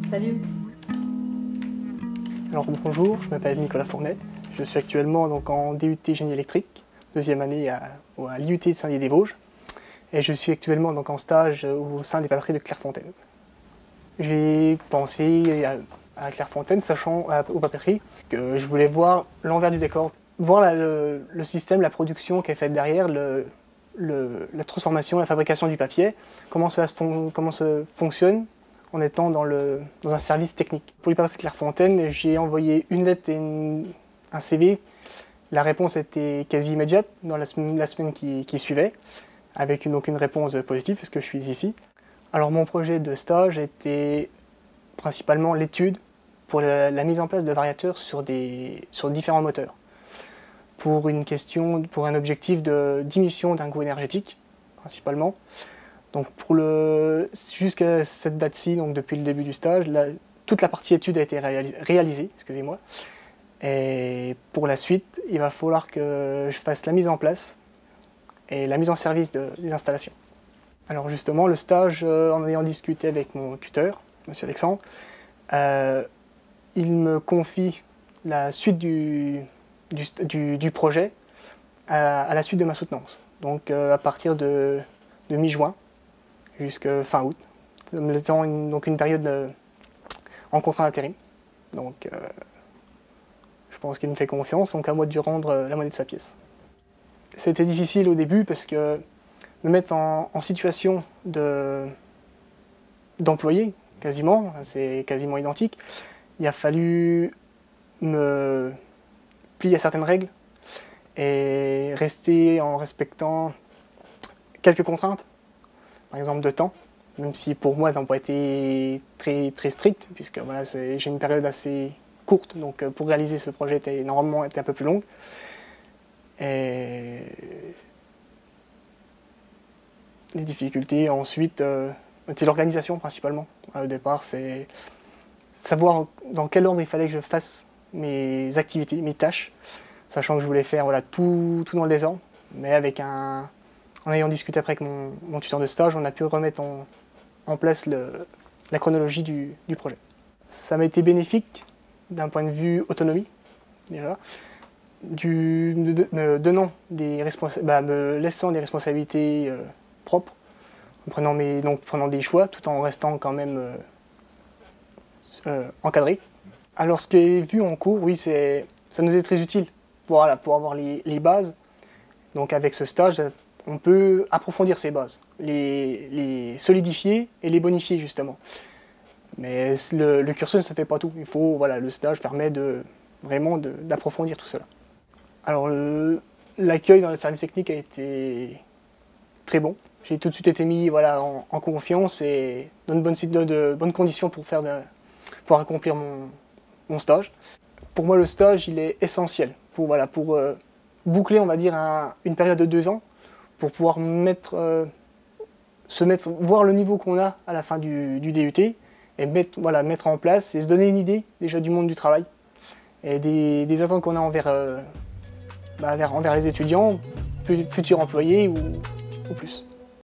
Salut. Alors bonjour, je m'appelle Nicolas Fournet. Je suis actuellement donc, en DUT Génie électrique, deuxième année à l'IUT de Saint-Dié-des-Vosges. Et je suis actuellement donc, en stage au sein des papeteries de Clairefontaine. J'ai pensé à Clairefontaine, sachant aux papeteries, que je voulais voir l'envers du décor, voir le système, la production qui est faite derrière, la transformation, la fabrication du papier, comment ça fonctionne en étant dans un service technique. Pour les papeteries Clairefontaine, j'ai envoyé une lettre et un CV. La réponse était quasi immédiate dans la semaine qui suivait, avec une réponse positive, puisque je suis ici. Alors mon projet de stage était principalement l'étude pour la mise en place de variateurs sur différents moteurs. Pour un objectif de diminution d'un coût énergétique, principalement. Donc jusqu'à cette date-ci, donc depuis le début du stage, toute la partie étude a été réalisée, excusez-moi. Et pour la suite, il va falloir que je fasse la mise en place et la mise en service des installations. Alors justement, le stage, en ayant discuté avec mon tuteur, M. Alexandre, il me confie la suite du projet à la suite de ma soutenance. Donc à partir de mi-juin jusqu'à fin août, me laissant une période en contrat d'intérim. Donc je pense qu'il me fait confiance, donc à moi de lui rendre la monnaie de sa pièce. C'était difficile au début parce que me mettre en situation d'employé, quasiment, c'est quasiment identique, il a fallu me plier à certaines règles et rester en respectant quelques contraintes, par exemple de temps, même si pour moi elles n'ont pas été très, très strictes, puisque voilà, j'ai une période assez courte, donc pour réaliser ce projet normalement était un peu plus longue. Et les difficultés ensuite, c'est l'organisation principalement. Au départ, c'est savoir dans quel ordre il fallait que je fasse mes activités, mes tâches, sachant que je voulais faire voilà, tout dans le désordre, mais en ayant discuté après avec mon tuteur de stage, on a pu remettre en place la chronologie du projet. Ça m'a été bénéfique d'un point de vue autonomie, déjà, me laissant des responsabilités propres, en prenant des choix, tout en restant quand même encadré. Alors ce qui est vu en cours, oui, ça nous est très utile pour avoir les bases. Donc avec ce stage, on peut approfondir ces bases, les solidifier et les bonifier justement. Mais le cursus ne se fait pas tout. Le stage permet vraiment d'approfondir tout cela. Alors l'accueil dans le service technique a été très bon. J'ai tout de suite été mis en confiance et dans de bonnes conditions pour accomplir mon stage. Pour moi, le stage, il est essentiel pour boucler, on va dire, une période de 2 ans, pour pouvoir voir le niveau qu'on a à la fin du DUT et mettre en place et se donner une idée déjà du monde du travail et des attentes qu'on a envers les étudiants, futurs employés ou plus.